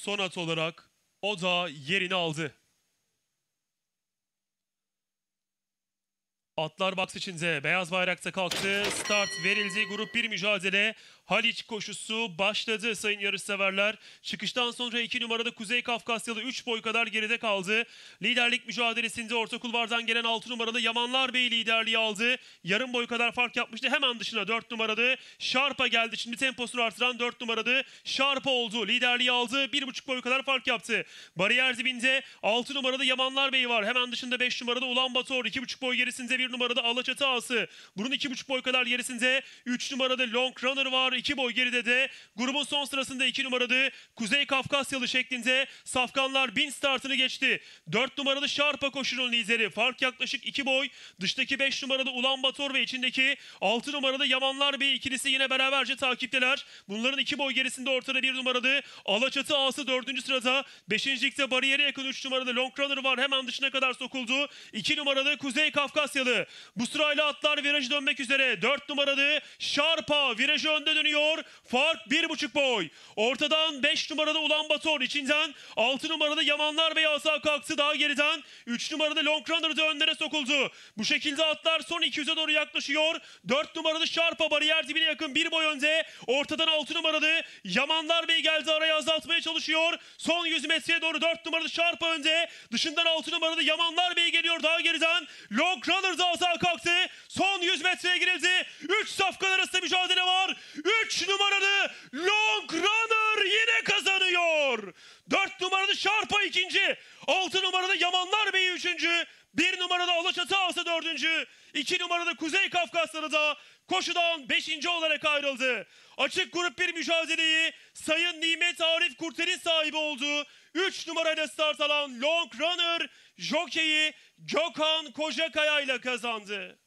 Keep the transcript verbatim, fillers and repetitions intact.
son at olarak o da yerini aldı. Atlar box içinde, beyaz bayrakta kalktı. Start verildi. Grup bir mücadele. Haliç koşusu başladı sayın yarışseverler. Çıkıştan sonra iki numarada Kuzey Kafkasyalı üç boy kadar geride kaldı. Liderlik mücadelesinde orta kulvardan gelen altı numaralı Yamanlar Bey liderliği aldı. Yarım boy kadar fark yapmıştı. Hemen dışına dört numaralı Şarpa geldi. Şimdi temposunu artıran dört numaralı Şarpa oldu. Liderliği aldı. bir buçuk boy kadar fark yaptı. Bariyer dibinde altı numaralı Yamanlar Bey var. Hemen dışında beş numarada Ulan Bator. iki buçuk boy gerisinde bir numarada Alaçatı Ağası. Bunun iki buçuk boy kadar gerisinde üç numarada Long Runner var. iki boy geride de grubun son sırasında iki numaralı Kuzey Kafkasyalı şeklinde Safkanlar bin startını geçti. dört numaralı Şarpa koşunun lideri. Fark yaklaşık iki boy. Dıştaki beş numarada Ulan Bator ve içindeki altı numarada Yamanlar Bey ikilisi yine beraberce takipteler. Bunların iki boy gerisinde ortada bir numaralı Alaçatı Ağası dördüncü sırada. beşincilikte bariyere yakın üç numaralı Long Runner var. Hemen dışına kadar sokuldu. iki numaralı Kuzey Kafkasyalı. Bu sırayla atlar virajı dönmek üzere. dört numaralı Şarpa virajı önde dönüyor. Fark bir buçuk boy. Ortadan beş numaralı Ulan Bator, içinden altı numaralı Yamanlar Bey asa kalktı. Daha geriden üç numaralı Long Runner da önlere sokuldu. Bu şekilde atlar son iki yüze doğru yaklaşıyor. dört numaralı Şarpa bariyer dibine yakın bir boy önde. Ortadan altı numaralı Yamanlar Bey geldi, arayı azaltmaya çalışıyor. Son yüz metreye doğru dört numaralı Şarpa önde. Dışından altı numaralı Yamanlar Bey geliyor. Daha geriden Long Runner da asa kalktı. Son yüz metreye girildi. üç safkan arasında mücadele var. üç numaralı Long Runner yine kazanıyor. dört numaralı Şarpa ikinci. altı numaralı Yamanlar Bey üçüncü. bir numaralı Alaçatı Ağası dördüncü. iki numaralı Kuzey Kafkasyalı da koşudan beşinci olarak ayrıldı. Açık grup bir mücadeleyi Sayın Nimet Arif Kurtel'in sahibi olduğu üç numarayla start alan Long Runner jokeyi Gökhan Kocakaya ile kazandı.